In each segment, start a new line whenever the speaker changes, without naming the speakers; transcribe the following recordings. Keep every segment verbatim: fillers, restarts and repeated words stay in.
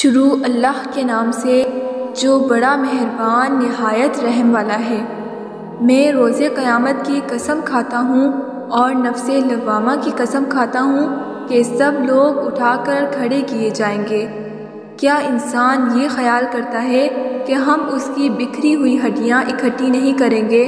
شروع اللہ کے نام سے جو بڑا مہربان نہایت رحم والا ہے۔ میں روز قیامت کی قسم کھاتا ہوں اور نفس لوامہ کی قسم کھاتا ہوں کہ سب لوگ اٹھا کر کھڑے کیے جائیں گے۔ کیا انسان یہ خیال کرتا ہے کہ ہم اس کی بکھری ہوئی ہڈیاں اکٹھی نہیں کریں گے؟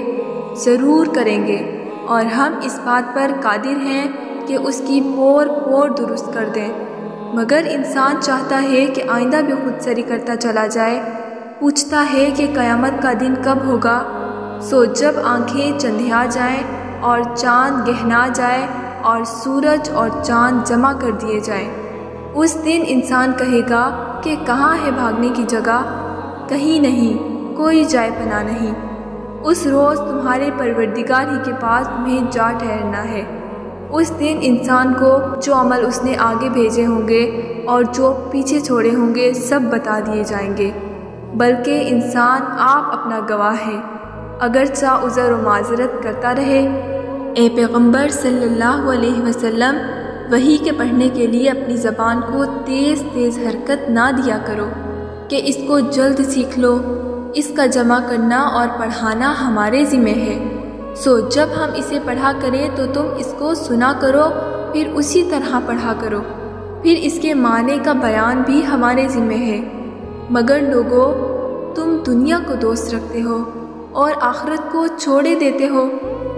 ضرور کریں گے، اور ہم اس بات پر قادر ہیں کہ اس کی پور پور درست کر دیں۔ مگر انسان چاہتا ہے کہ آئندہ بھی خود سری کرتا چلا جائے، پوچھتا ہے کہ قیامت کا دن کب ہوگا۔ سو جب آنکھیں چندھیا جائیں اور چاند گہنا جائے اور سورج اور چاند جمع کر دیے جائیں، اس دن انسان کہے گا کہ کہاں ہے بھاگنے کی جگہ؟ کہیں نہیں، کوئی جائے پناہ نہیں۔ اس روز تمہارے پروردگار ہی کے پاس تمہیں جا ٹھہرنا ہے۔ اس دن انسان کو جو عمل اس نے آگے بھیجے ہوں گے اور جو پیچھے چھوڑے ہوں گے سب بتا دیے جائیں گے، بلکہ انسان آپ اپنا گواہ ہے، اگرچہ عذر و معذرت کرتا رہے۔ اے پیغمبر صلی اللہ علیہ وسلم، وحی کے پڑھنے کے لیے اپنی زبان کو تیز تیز حرکت نہ دیا کرو کہ اس کو جلد سیکھ لو۔ اس کا جمع کرنا اور پڑھانا ہمارے ذمہ ہے۔ سو جب ہم اسے پڑھا کریں تو تم اس کو سنا کرو، پھر اسی طرح پڑھا کرو، پھر اس کے معنی کا بیان بھی ہمارے ذمہ ہے۔ مگر لوگو، تم دنیا کو دوست رکھتے ہو اور آخرت کو چھوڑے دیتے ہو۔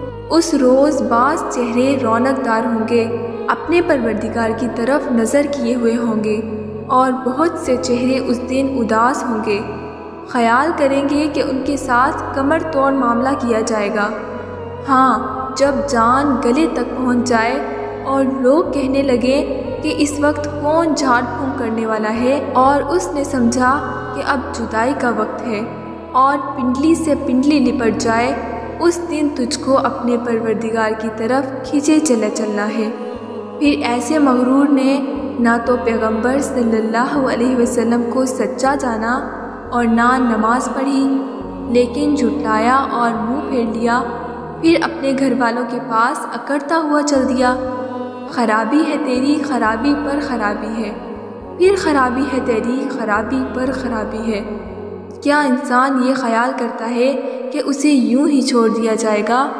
اس روز بعض چہرے رونق دار ہوں گے، اپنے پروردگار کی طرف نظر کیے ہوئے ہوں گے، اور بہت سے چہرے اس دن اداس ہوں گے، خیال کریں گے کہ ان کے ساتھ کمر توڑ معاملہ کیا جائے گا۔ ہاں، جب جان گلے تک پہنچ جائے اور لوگ کہنے لگے کہ اس وقت کون جھاڑ پھونک کرنے والا ہے، اور اس نے سمجھا کہ اب جدائی کا وقت ہے، اور پنڈلی سے پنڈلی لپٹ جائے، اس دن تجھ کو اپنے پروردگار کی طرف کھینچے چلے چلنا ہے۔ پھر ایسے مغرور نے نہ تو پیغمبر صلی اللہ علیہ وسلم کو سچا جانا اور نہ نماز پڑھی، لیکن جھٹلایا اور منہ پھیر لیا، پھر اپنے گھر والوں کے پاس اکڑتا ہوا چل دیا۔ خرابی ہے تیری خرابی پر خرابی ہے، پھر خرابی ہے تیری خرابی پر خرابی ہے۔ کیا انسان یہ خیال کرتا ہے کہ اسے یوں ہی چھوڑ دیا جائے گا؟